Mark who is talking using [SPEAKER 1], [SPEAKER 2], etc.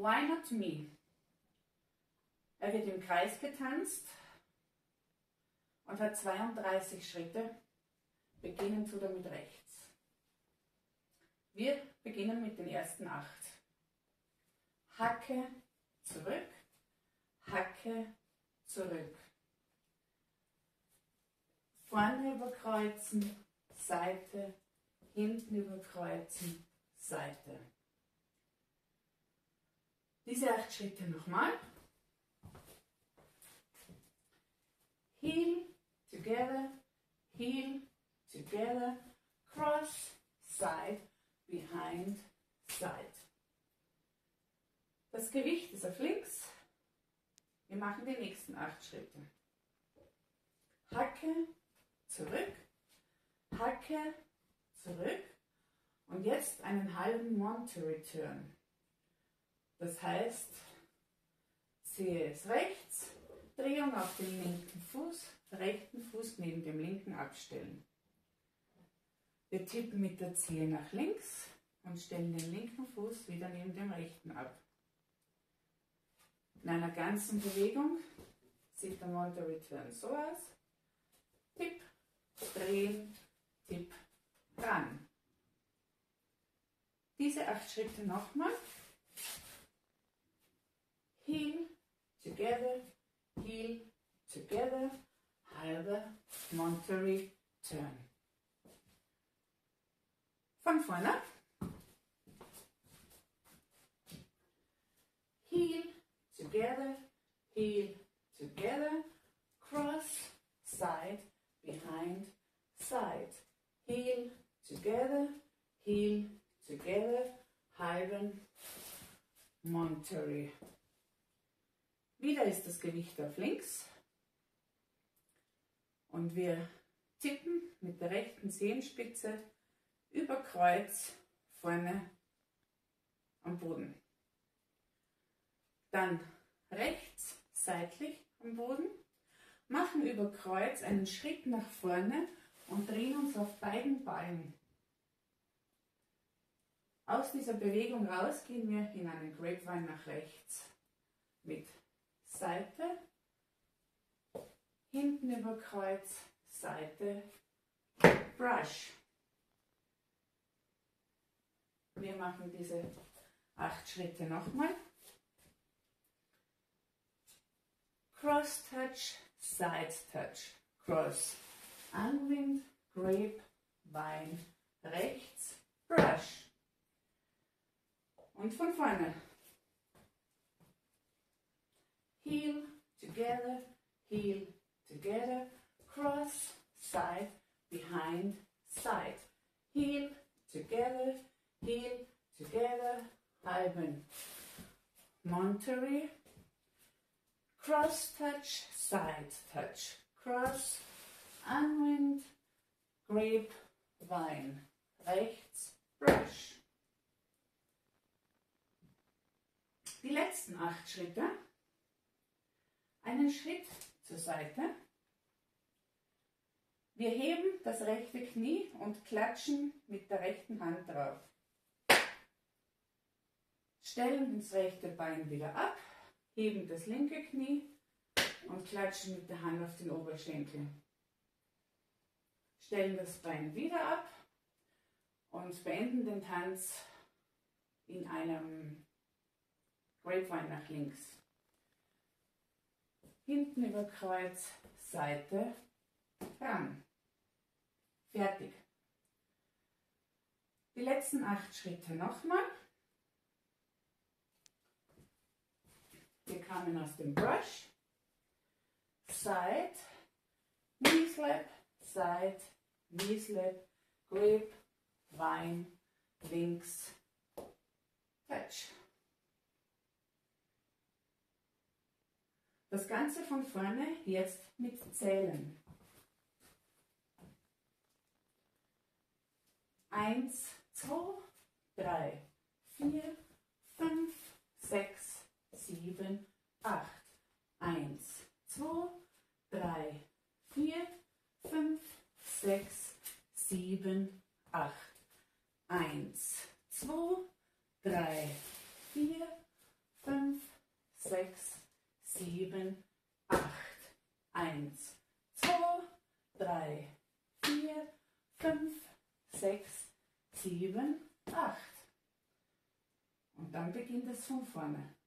[SPEAKER 1] Why Not Me? Er wird im Kreis getanzt und hat 32 Schritte, beginnend wieder mit rechts. Wir beginnen mit den ersten 8. Hacke, zurück, Hacke, zurück. Vorne überkreuzen, Seite, hinten überkreuzen, Seite. Diese 8 Schritte nochmal. Heel, together, cross, side, behind, side. Das Gewicht ist auf links. Wir machen die nächsten 8 Schritte. Hacke, zurück, Hacke, zurück und jetzt einen halben Monterey Turn. Das heißt, ziehe es rechts, Drehung auf den linken Fuß, rechten Fuß neben dem linken abstellen. Wir tippen mit der Zehe nach links und stellen den linken Fuß wieder neben dem rechten ab. In einer ganzen Bewegung sieht der Monterey Turn so aus. Tipp, drehen, tipp, ran. Diese 8 Schritte nochmal. Heel, together, halber Monterey Turn. Von vorne. Heel, together, cross, side, behind, side. Heel, together, halben Monterey. Wieder ist das Gewicht auf links und wir tippen mit der rechten Zehenspitze über Kreuz vorne am Boden. Dann rechts seitlich am Boden, machen über Kreuz einen Schritt nach vorne und drehen uns auf beiden Beinen. Aus dieser Bewegung raus gehen wir in einen Grapevine nach rechts mit Seite, hinten über Kreuz, Seite, Brush. Wir machen diese 8 Schritte nochmal. Cross Touch, Side Touch, Cross, Unwind, Grape, Vine, rechts, Brush. Und von vorne. Heel, together, cross, side, behind, side. Heel, together, halben Monterey. Cross touch, side touch, cross, unwind, grape, vine, rechts, brush. Die letzten 8 Schritte. Einen Schritt zur Seite. Wir heben das rechte Knie und klatschen mit der rechten Hand drauf. Stellen das rechte Bein wieder ab, heben das linke Knie und klatschen mit der Hand auf den Oberschenkel. Stellen das Bein wieder ab und beenden den Tanz in einem Grapevine nach links. Hinten über Kreuz, Seite, ran. Fertig. Die letzten 8 Schritte nochmal. Wir kamen aus dem Brush. Side, Knee Slap, Side, Knee Slap, Grip, Vine, links, Touch. Das Ganze von vorne jetzt mit Zählen. 1, 2, 3, 4, 5, 6, 7, 8. 1, 2, 3, 4, 5, 6, 7, 8. 1, 2, 3, 4, 6, 7, 8. 1, 2, 3, 4, 5, 6, 7, 8. Und dann beginnt es von vorne.